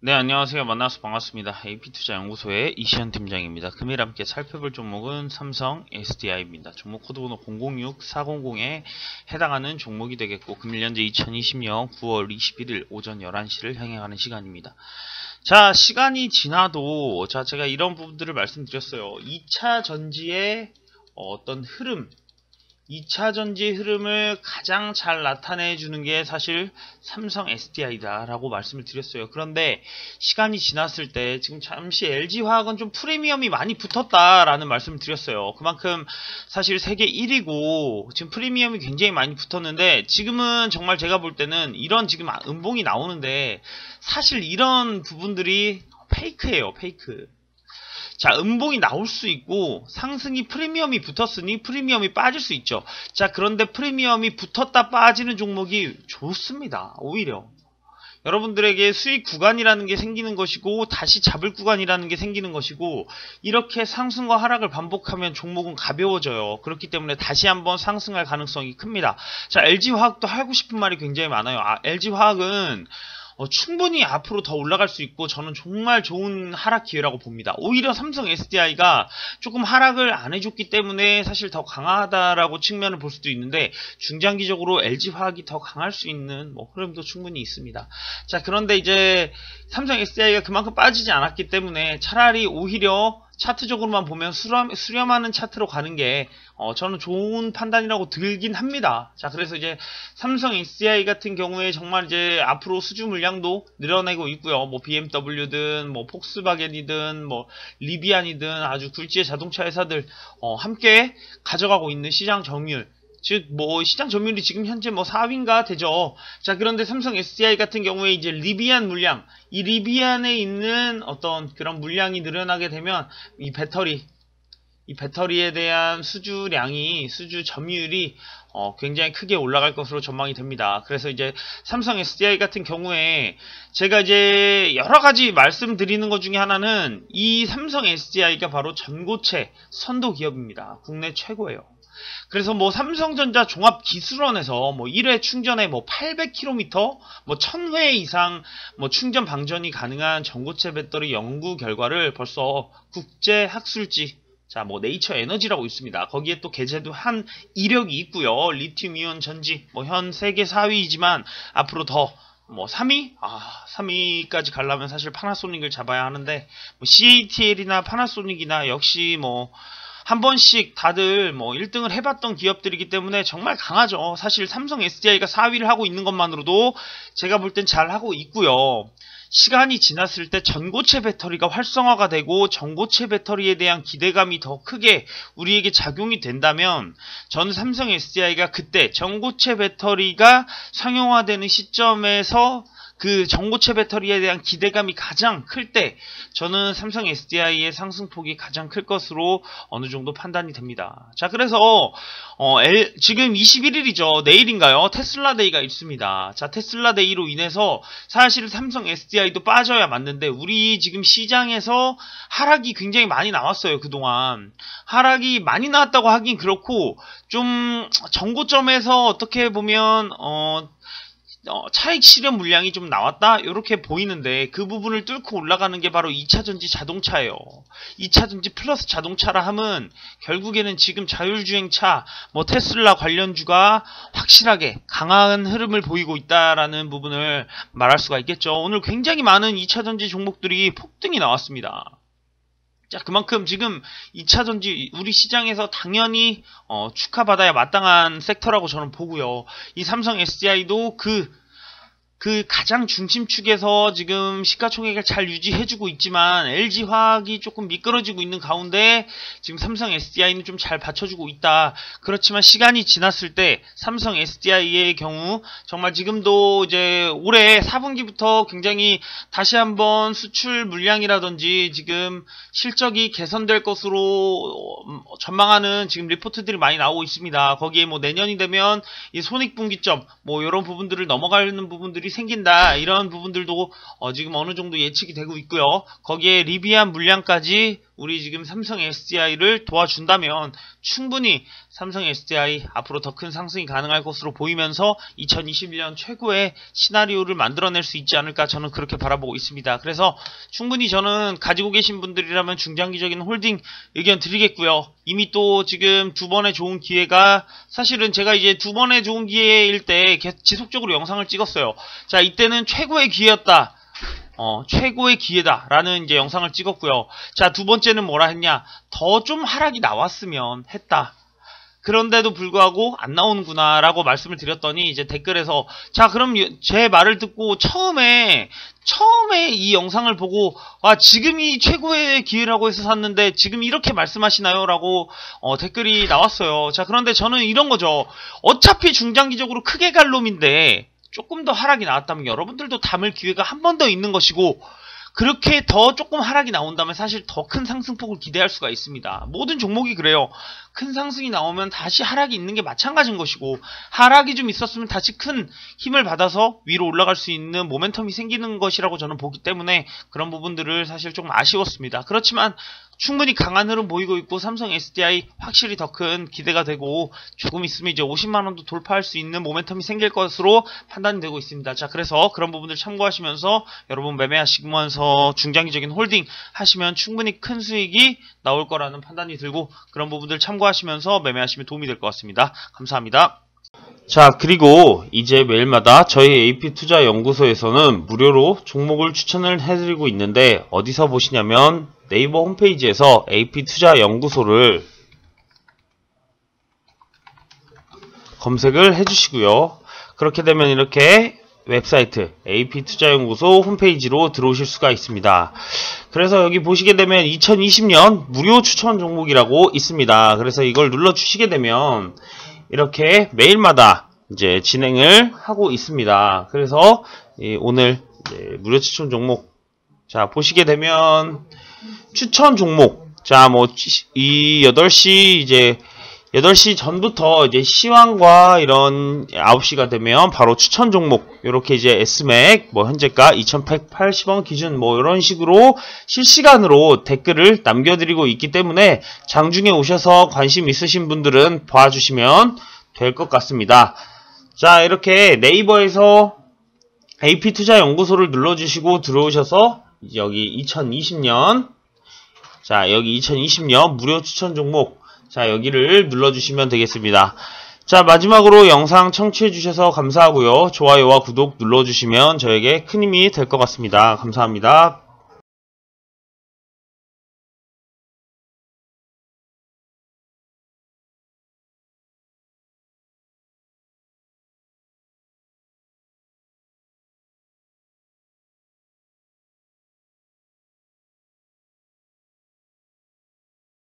네, 안녕하세요. 만나서 반갑습니다. AP투자연구소의 이시현 팀장입니다. 금일 함께 살펴볼 종목은 삼성 SDI입니다. 종목 코드번호 006400에 해당하는 종목이 되겠고, 금일 현재 2020년 9월 21일 오전 11시를 향해 가는 시간입니다. 자, 시간이 지나도, 제가 이런 부분들을 말씀드렸어요. 2차 전지의 어떤 흐름, 2차 전지 흐름을 가장 잘 나타내주는 게 사실 삼성 SDI다 라고 말씀을 드렸어요. 그런데 시간이 지났을 때 지금 잠시 LG화학은 좀 프리미엄이 많이 붙었다라는 말씀을 드렸어요. 그만큼 사실 세계 1위고 지금 프리미엄이 굉장히 많이 붙었는데, 지금은 정말 제가 볼 때는 이런 지금 음봉이 나오는데 사실 이런 부분들이 페이크예요. 페이크. 자, 음봉이 나올 수 있고 상승이 프리미엄이 붙었으니 프리미엄이 빠질 수 있죠. 자, 그런데 프리미엄이 붙었다 빠지는 종목이 좋습니다. 오히려 여러분들에게 수익 구간이라는 게 생기는 것이고, 다시 잡을 구간이라는 게 생기는 것이고, 이렇게 상승과 하락을 반복하면 종목은 가벼워져요. 그렇기 때문에 다시 한번 상승할 가능성이 큽니다. 자, LG화학도 하고 싶은 말이 굉장히 많아요. LG화학은 충분히 앞으로 더 올라갈 수 있고, 저는 정말 좋은 하락 기회라고 봅니다. 오히려 삼성 SDI가 조금 하락을 안 해줬기 때문에 사실 더 강하다라고 측면을 볼 수도 있는데, 중장기적으로 LG화학이 더 강할 수 있는 흐름도 충분히 있습니다. 자, 그런데 이제 삼성 SDI가 그만큼 빠지지 않았기 때문에 차라리 오히려 차트적으로만 보면 수렴하는 차트로 가는 게 저는 좋은 판단이라고 들긴 합니다. 자, 그래서 이제 삼성 SDI 같은 경우에 정말 이제 앞으로 수주 물량도 늘어내고 있고요. BMW든 폭스바겐이든 리비안이든 아주 굴지의 자동차 회사들 함께 가져가고 있는 시장 점유율, 즉 시장 점유율이 지금 현재 4위인가 되죠. 자, 그런데 삼성 SDI 같은 경우에 이제 리비안 물량, 이 리비안에 있는 어떤 그런 물량이 늘어나게 되면 이 배터리에 대한 수주 점유율이 굉장히 크게 올라갈 것으로 전망이 됩니다. 그래서 이제 삼성 SDI 같은 경우에 제가 이제 여러 가지 말씀드리는 것 중에 하나는 이 삼성 SDI가 바로 전고체 선도 기업입니다. 국내 최고예요. 그래서 삼성전자 종합기술원에서 1회 충전에 800km, 1000회 이상 충전 방전이 가능한 전고체 배터리 연구 결과를 벌써 국제학술지, 자, 네이처 에너지라고 있습니다. 거기에 또 게재도 한 이력이 있고요. 리튬이온 전지, 현 세계 4위이지만 앞으로 더 3위? 3위까지 가려면 사실 파나소닉을 잡아야 하는데, CATL이나 파나소닉이나 역시 한 번씩 다들 1등을 해봤던 기업들이기 때문에 정말 강하죠. 사실 삼성 SDI가 4위를 하고 있는 것만으로도 제가 볼 땐 잘 하고 있고요. 시간이 지났을 때 전고체 배터리가 활성화가 되고 전고체 배터리에 대한 기대감이 더 크게 우리에게 작용이 된다면, 저는 삼성 SDI가 그때 전고체 배터리가 상용화되는 시점에서 그 전고체 배터리에 대한 기대감이 가장 클 때 저는 삼성 SDI의 상승폭이 가장 클 것으로 어느 정도 판단이 됩니다. 자, 그래서 지금 21일이죠. 내일인가요? 테슬라 데이가 있습니다. 자, 테슬라 데이로 인해서 사실 삼성 SDI도 빠져야 맞는데, 우리 지금 시장에서 하락이 굉장히 많이 나왔어요. 그동안 하락이 많이 나왔다고 하긴 그렇고, 좀 전고점에서 어떻게 보면 차익 실현 물량이 좀 나왔다? 이렇게 보이는데, 그 부분을 뚫고 올라가는 게 바로 2차전지 자동차예요. 2차전지 플러스 자동차라 함은 결국에는 지금 자율주행차, 테슬라 관련주가 확실하게 강한 흐름을 보이고 있다라는 부분을 말할 수가 있겠죠. 오늘 굉장히 많은 2차전지 종목들이 폭등이 나왔습니다. 자, 그만큼 지금 2차전지 우리 시장에서 당연히 축하받아야 마땅한 섹터라고 저는 보고요. 이 삼성 SDI도 그 가장 중심축에서 지금 시가총액을 잘 유지해주고 있지만, LG화학이 조금 미끄러지고 있는 가운데 지금 삼성 SDI는 좀 잘 받쳐주고 있다. 그렇지만 시간이 지났을 때 삼성 SDI의 경우 정말 지금도 이제 올해 4분기부터 굉장히 다시 한번 수출 물량이라든지 지금 실적이 개선될 것으로 전망하는 지금 리포트들이 많이 나오고 있습니다. 거기에 내년이 되면 이 손익분기점 이런 부분들을 넘어가는 부분들이 생긴다, 이런 부분들도 지금 어느 정도 예측이 되고 있고요. 거기에 리비안 물량까지 우리 지금 삼성 SDI를 도와준다면 충분히 삼성 SDI 앞으로 더 큰 상승이 가능할 것으로 보이면서 2021년 최고의 시나리오를 만들어낼 수 있지 않을까 저는 그렇게 바라보고 있습니다. 그래서 충분히 저는 가지고 계신 분들이라면 중장기적인 홀딩 의견 드리겠고요. 이미 또 지금 두 번의 좋은 기회가 사실은 제가 이제 두 번의 좋은 기회일 때 지속적으로 영상을 찍었어요. 자, 이때는 최고의 기회였다. 최고의 기회다 라는 이제 영상을 찍었고요. 자, 두 번째는 뭐라 했냐, 더 좀 하락이 나왔으면 했다. 그런데도 불구하고 안 나오는구나 라고 말씀을 드렸더니 이제 댓글에서 자, 그럼 제 말을 듣고 처음에 이 영상을 보고 지금이 최고의 기회라고 해서 샀는데 지금 이렇게 말씀하시나요? 라고 댓글이 나왔어요. 자, 그런데 저는 이런 거죠. 어차피 중장기적으로 크게 갈 놈인데 조금 더 하락이 나왔다면 여러분들도 담을 기회가 한 번 더 있는 것이고, 그렇게 더 조금 하락이 나온다면 사실 더 큰 상승폭을 기대할 수가 있습니다. 모든 종목이 그래요. 큰 상승이 나오면 다시 하락이 있는 게 마찬가지인 것이고, 하락이 좀 있었으면 다시 큰 힘을 받아서 위로 올라갈 수 있는 모멘텀이 생기는 것이라고 저는 보기 때문에 그런 부분들을 사실 조금 아쉬웠습니다. 그렇지만 충분히 강한 흐름 보이고 있고 삼성 SDI 확실히 더 큰 기대가 되고 조금 있으면 이제 50만원도 돌파할 수 있는 모멘텀이 생길 것으로 판단이 되고 있습니다. 자, 그래서 그런 부분들 참고하시면서 여러분 매매하시면서 중장기적인 홀딩 하시면 충분히 큰 수익이 나올 거라는 판단이 들고, 그런 부분들 참고하시면서 매매하시면 도움이 될 것 같습니다. 감사합니다. 자, 그리고 이제 매일마다 저희 AP투자연구소에서는 무료로 종목을 추천을 해드리고 있는데, 어디서 보시냐면 네이버 홈페이지에서 AP투자연구소를 검색을 해주시고요. 그렇게 되면 이렇게 웹사이트 AP투자연구소 홈페이지로 들어오실 수가 있습니다. 그래서 여기 보시게 되면 2020년 무료 추천 종목이라고 있습니다. 그래서 이걸 눌러주시게 되면 이렇게 매일마다 이제 진행을 하고 있습니다. 그래서 오늘 무료 추천 종목, 자, 보시게 되면 추천 종목, 자, 이 8시 전부터 이제 시황과 이런 9시가 되면 바로 추천 종목, 요렇게 이제 S맥, 현재가 2180원 기준, 이런 식으로 실시간으로 댓글을 남겨드리고 있기 때문에 장중에 오셔서 관심 있으신 분들은 봐주시면 될 것 같습니다. 자, 이렇게 네이버에서 AP투자연구소를 눌러주시고 들어오셔서 여기 2020년, 자, 여기 2020년 무료 추천 종목, 자, 여기를 눌러주시면 되겠습니다. 자, 마지막으로 영상 청취해주셔서 감사하고요. 좋아요와 구독 눌러주시면 저에게 큰 힘이 될 것 같습니다. 감사합니다.